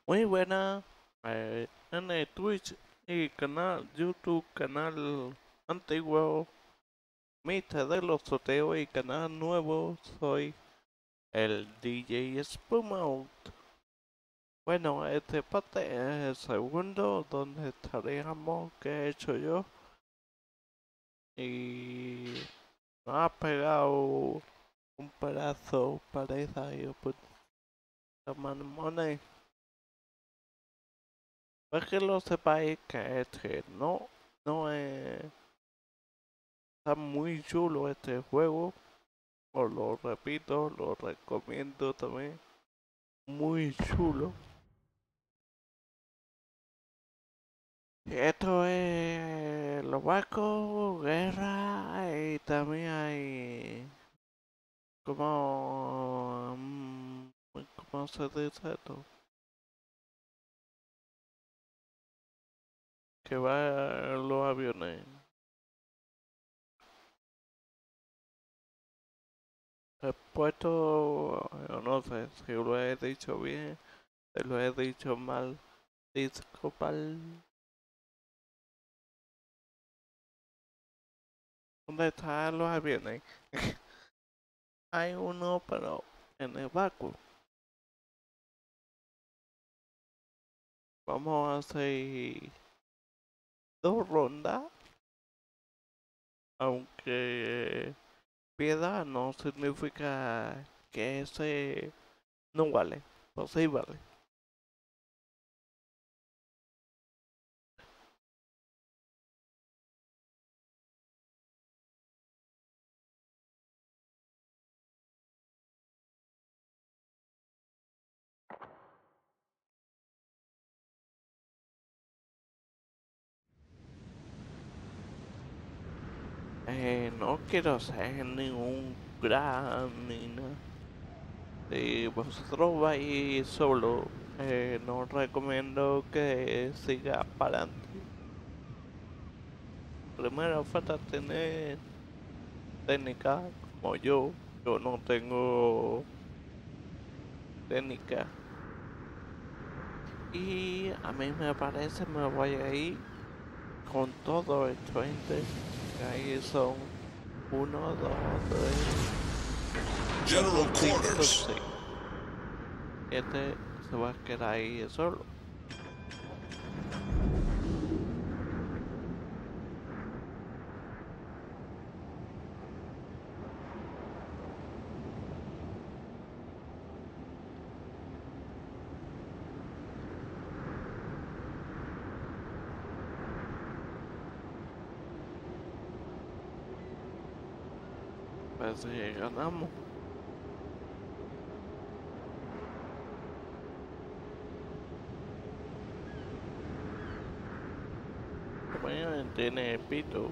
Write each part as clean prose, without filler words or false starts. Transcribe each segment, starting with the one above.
Muy buena. En el Twitch y canal YouTube, canal antiguo, Mista de los Soteos y canal nuevo, soy el DJ Spumout. Bueno, este parte es el segundo donde estaríamos que he hecho yo y me ha pegado un pedazo pareja y pues mamones. Es que lo sepáis que este no es. Está muy chulo este juego, os lo repito, lo recomiendo también. Muy chulo. Esto es los barcos, guerra y también hay como ¿cómo se dice esto? Que va los aviones. He puesto, yo no sé si lo he dicho bien, si lo he dicho mal, disculpad. ¿Dónde están los aviones? Hay uno, pero en el barco. Vamos a hacer dos rondas, aunque piedad no significa que ese no vale. Pues sí vale. No quiero ser ningún gran ni nada. Si vosotros vais solo, no recomiendo que siga para adelante. Primero falta tener técnica, como yo. Yo no tengo técnica. Y a mí me parece me voy a ir con todo el 20. Que ahí son uno, 2, 3, General 4, 5, Quarters. 6. Este se va a quedar ahí solo. Pues si ganamos. Bueno, tiene pito.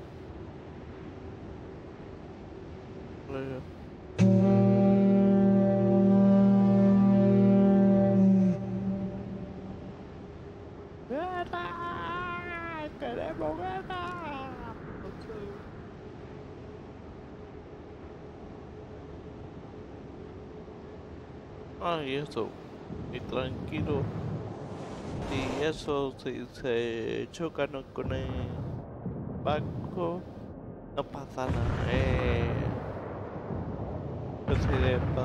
¡Guerra! ¡Queremos guerra! Ay, eso. Y tranquilo. Y eso, si se chocan con el banco, no pasa nada. Presidenta.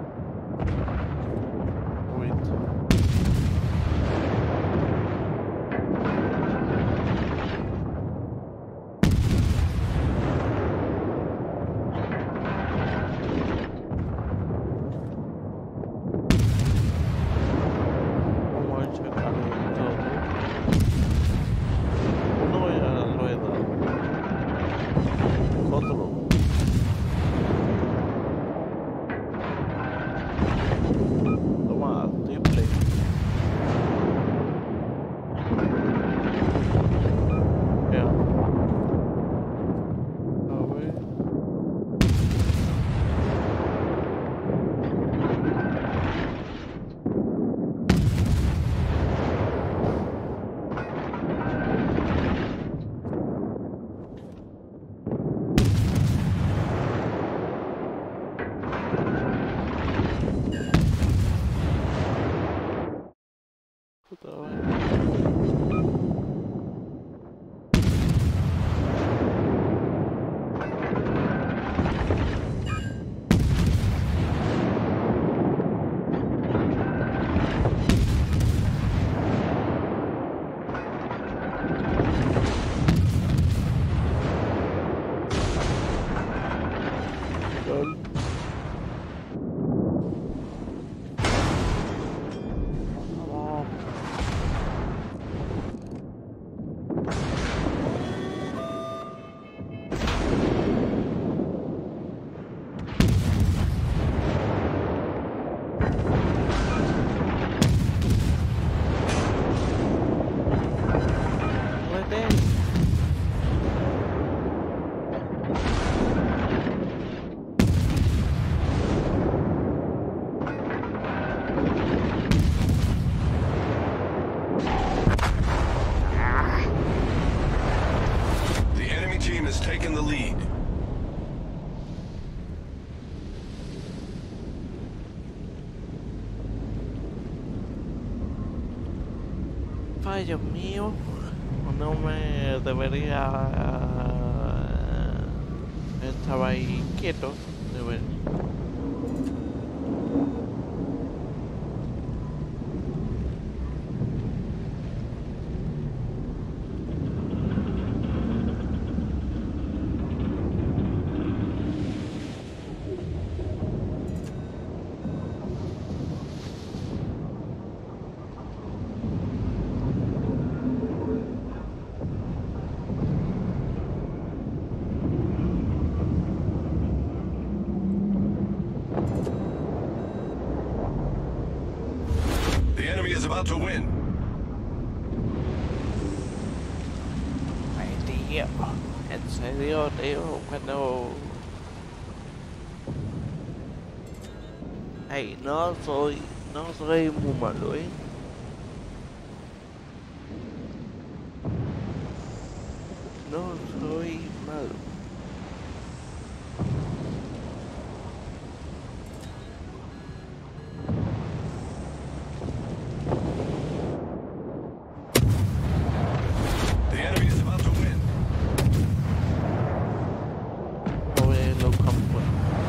Uy, has taken the lead. Fallo mío, no me debería... Estaba ahí quieto, debería. The enemy is about to win. Ay, tío, en serio, tío, cuando... Ay, no soy muy malo, ¿eh? No soy malo. The enemy is about to win. Vamos a ver los campos.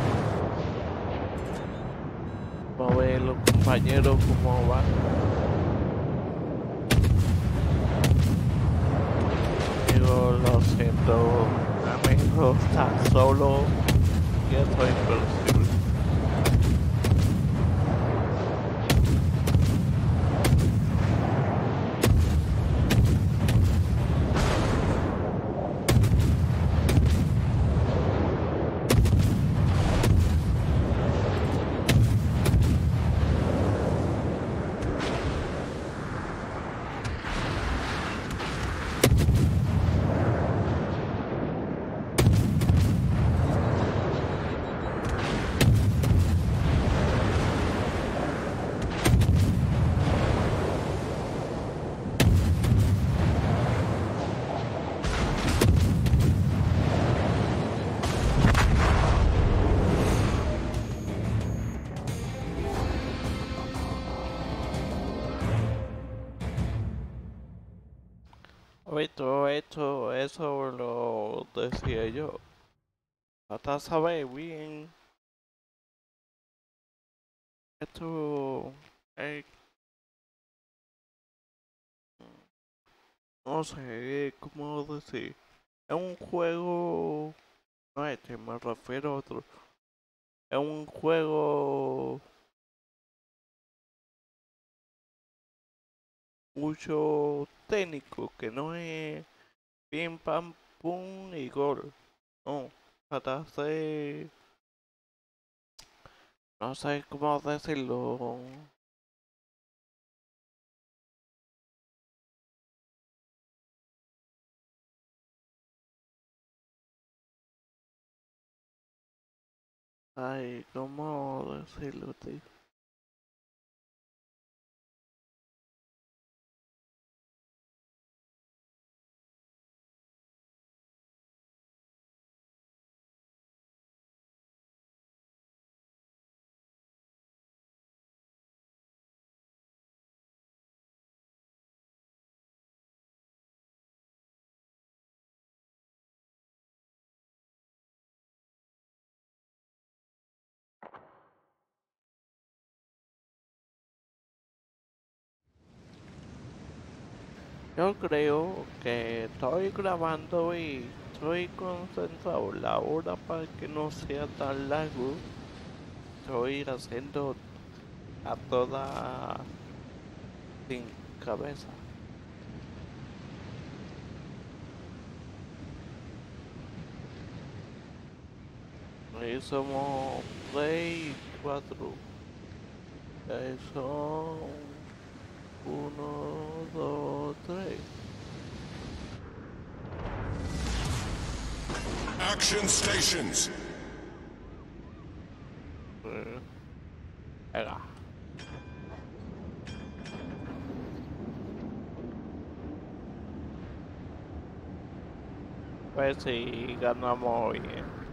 Vamos a ver los compañeros cómo van. Digo, lo siento, amigo, estás solo y esto es imposible. Todo esto, eso lo decía yo. Hasta saber bien, esto es, no sé cómo decir. Es un juego, no este, me refiero a otro. Es un juego mucho técnico, que no es pim pam pum y gol. No, hasta hacer, no sé cómo decirlo. Ay, cómo decirlo, tío. Yo creo que estoy grabando y estoy concentrado. La hora para que no sea tan largo, estoy haciendo a toda sin cabeza. Y somos 3 y 4. Son 1, 2, 3. Action stations. Venga. A ver si ganamos hoy.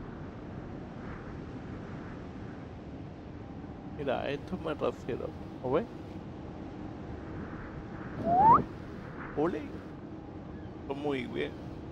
Mira, a esto me refiero. ¿Lo ves? Ole. Está muy bien.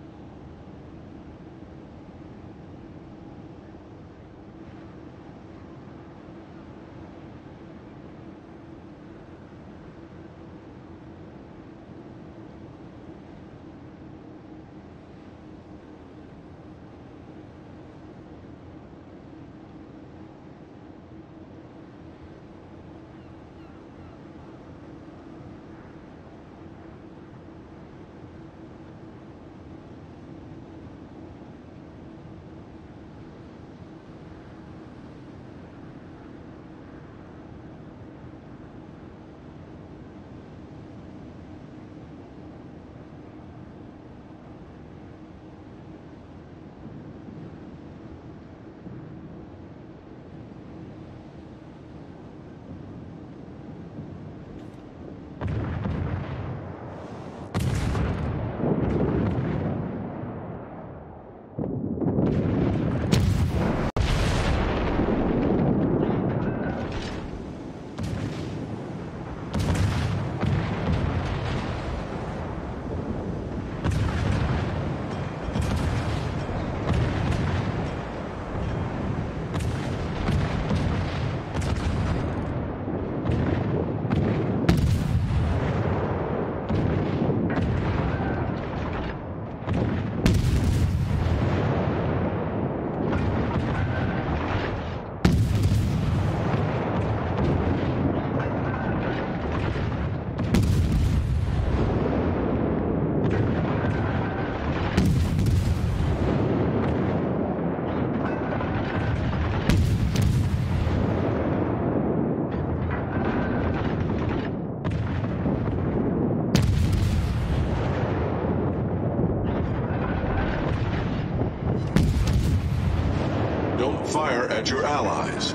Don't fire at your allies.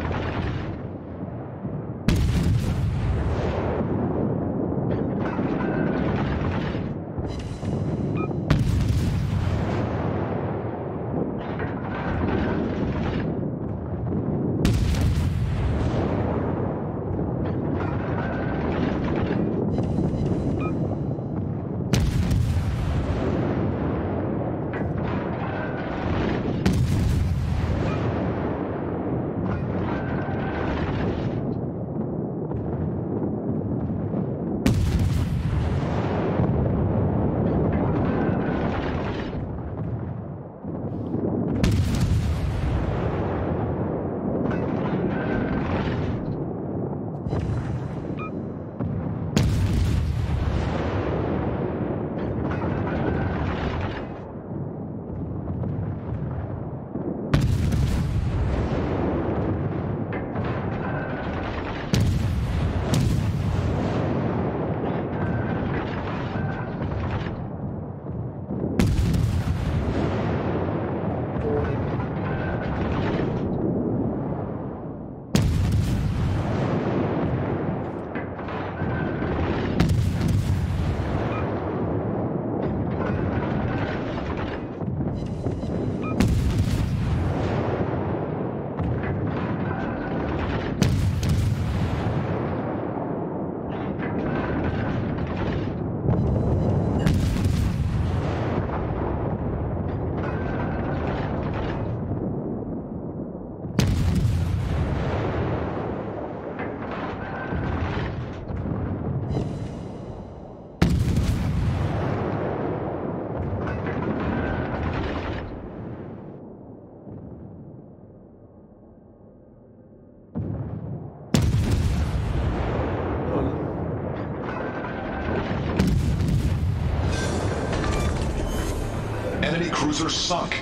Enemy cruiser sunk.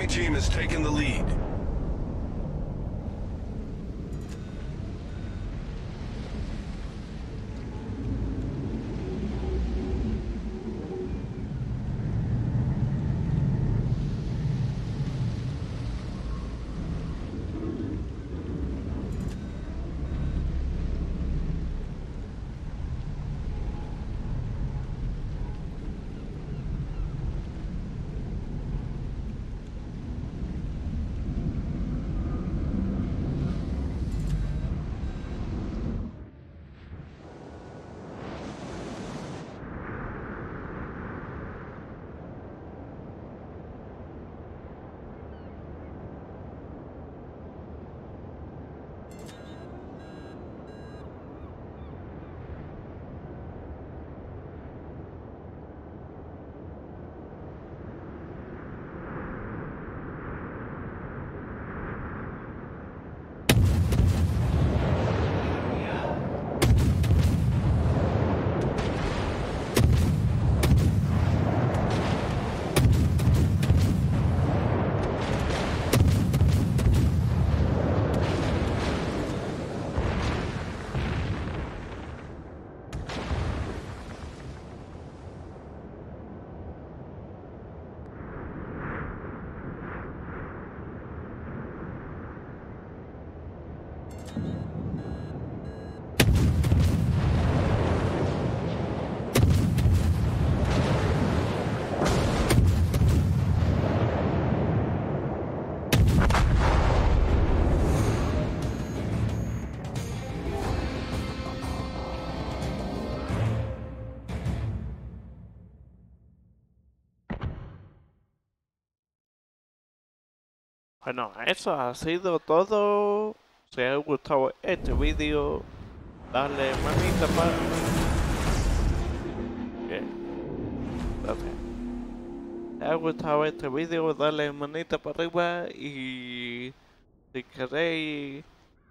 team has taken the lead. Bueno, eso ha sido todo. Si os ha gustado este vídeo, dale manita para... Bien, gracias. Si os ha gustado este vídeo, dale manita para arriba y si queréis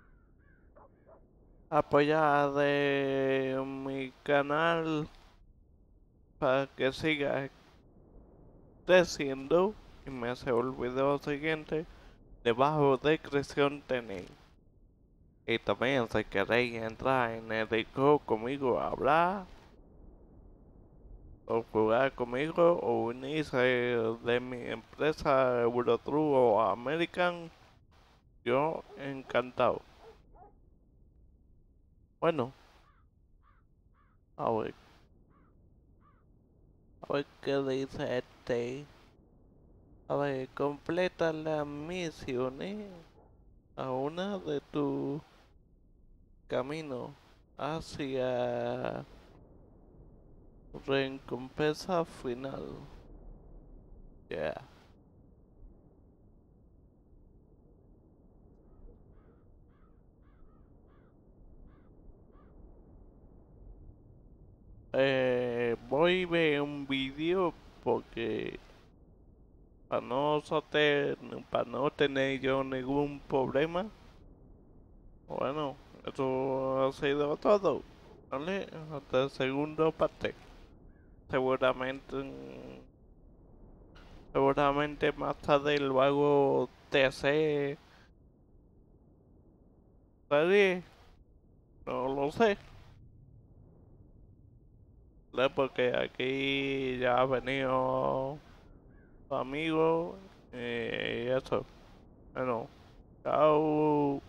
apoyar de mi canal para que siga creciendo y me hace el video siguiente, debajo de descripción tenéis. Y también si queréis entrar en el Discord conmigo a hablar o jugar conmigo o unirse de mi empresa Eurotrue o American, yo encantado. Bueno, a ver, qué dice este. A ver, completa las misiones a una de tu camino hacia recompensa final. Yeah. Voy a ver un vídeo porque para no tener yo ningún problema. Bueno, eso ha sido todo. ¿Vale? Hasta el segundo parte. Seguramente, seguramente más tarde lo hago TC serie. No lo sé. ¿Vale? Porque aquí ya ha venido su amigo y eso. Bueno, chao.